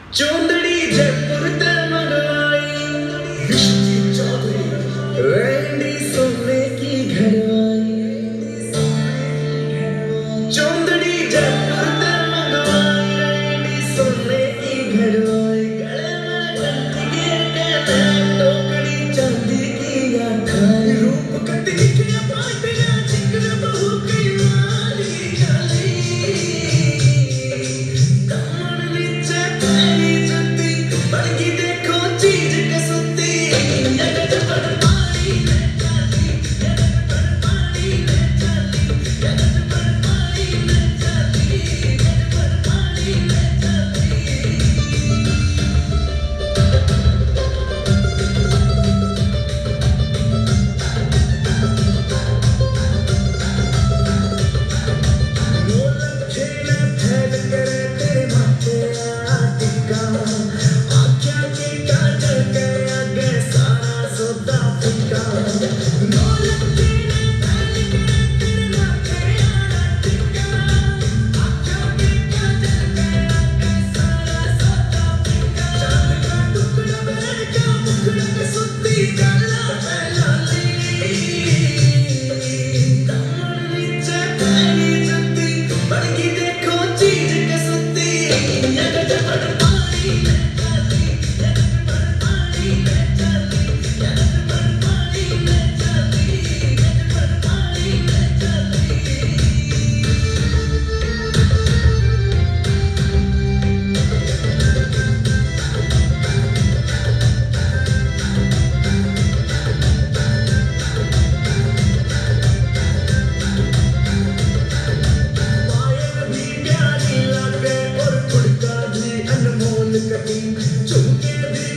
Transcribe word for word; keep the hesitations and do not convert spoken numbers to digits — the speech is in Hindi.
चौंदड़ी जयपुर ते मंगवाई, रिश्ती चौधरी रेंडी सोने की घरवाई। चौंदड़ी जयपुर ते मंगवाई, रेंडी सोने की घरवाई। गले में कंठी के कहने, टोकरी चांदी की आखाई। रूप कतली के बाटिया, चिकन बहू की माली जाली। दामन नीचे पैरी जुती, बड़की देखो चीज कसुती। यगट पर पानी ले चली, यगट पर पानी ले चली, यगट पर पानी ले चली, यगट पर पानी ले चली। मोलक खेला फैल करे तेरे माथे आ टिक्का, आँखियाँ के काजल के आगे सारा सौदा फीका। मोलक खेला फैल करे तेरे माथे आ टिक्का, आँखियाँ के काजल के आगे सारा सौदा फीका। चांद का टुकड़ा बैठ का मुखड़ा के सुत्ती गला है लाली। दामन नीचे पैरी जुती, बड़की देखो चीज कसुती। यगट पर पानी ले चली, यगट पर पानी ले चली, यगट पर पानी ले चली, यगट पर पानी ले चली। पायल भी प्यारी लगे और ठुमका भी अनमोल कटी, झुमके भी